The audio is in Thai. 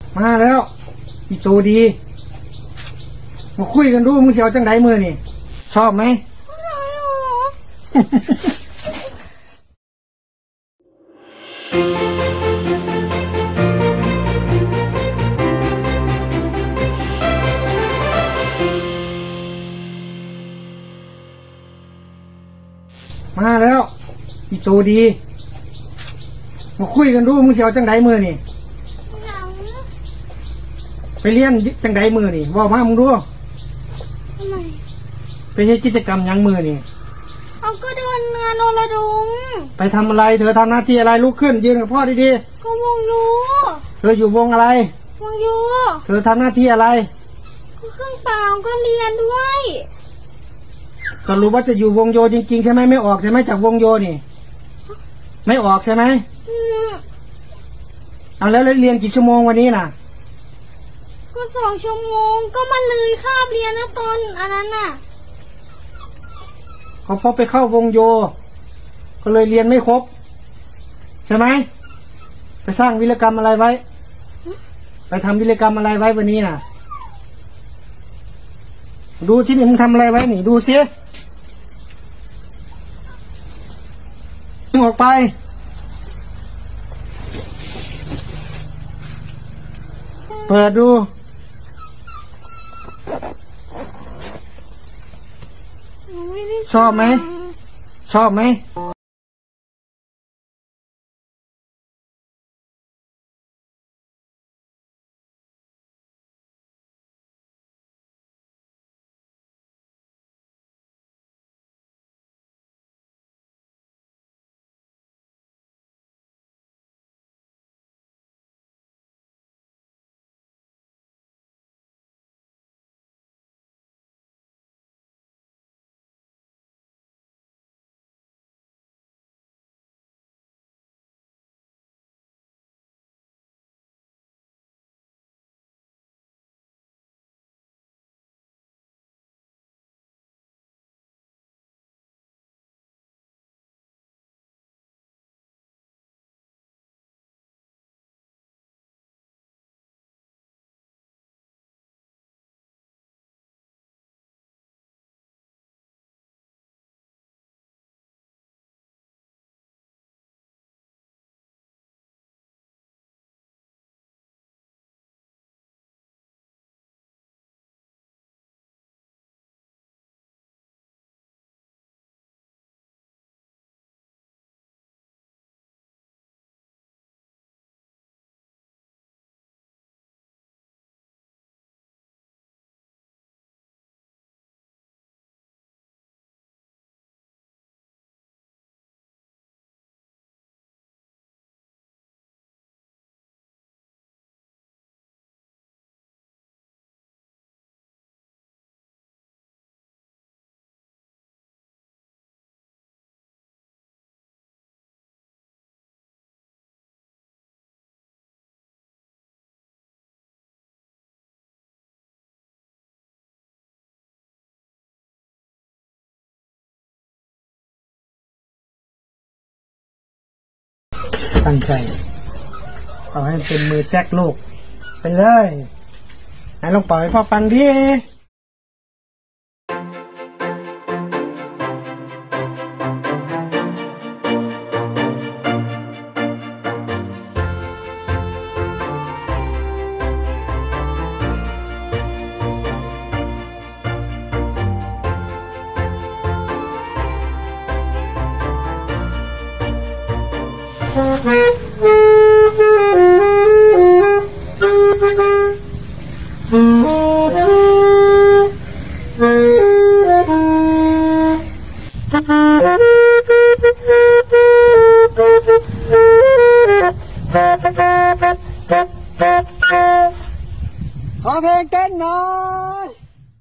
มาแล้วอีโตดีมาคุยกันดูมึงเสียวจังไดมือนี่ชอบไหมมาแล้วอีโตดีมาคุยกันดูมึงเสียวจังไดมือนี่ไปเรียนจังไดมือนี่บอกมามึงดูไปใช้กิจกรรมยังมือนี่เอาก็เดินงานโนระดงไปทำอะไรเธอทำหน้าที่อะไรลุกขึ้นยืนกับพ่อดีๆก็วงยูเธออยู่วงอะไรวงยูเธอทำหน้าที่อะไรก็เครื่องเปล่าก็เรียนด้วยสรุปว่าจะอยู่วงโยจริงๆใช่ไหมไม่ออกใช่ไหมจากวงโยนี่ไม่ออกใช่ไหมเอาแล้วเรียนกี่ชั่วโมงวันนี้น่ะก็2 ชั่วโมงก็มันเลยคาบเรียนนะตอนอันนั้นน่ะเขาพอไปเข้าวงโยก็เลยเรียนไม่ครบใช่ไหมไปสร้างวิรกรรมอะไรไว้ไปทำวิรกรรมอะไรไว้วันนี้น่ะดูที่นี่มึงทำอะไรไว้นี่ดูซิมึงออกไปเปิดดูชอบไหมชอบไหมตั้งใจเอาให้เป็นมือแซกโลกไปเลยไหนลองเป่าให้พ่อฟังดิขอเพลงเต้นหน่อย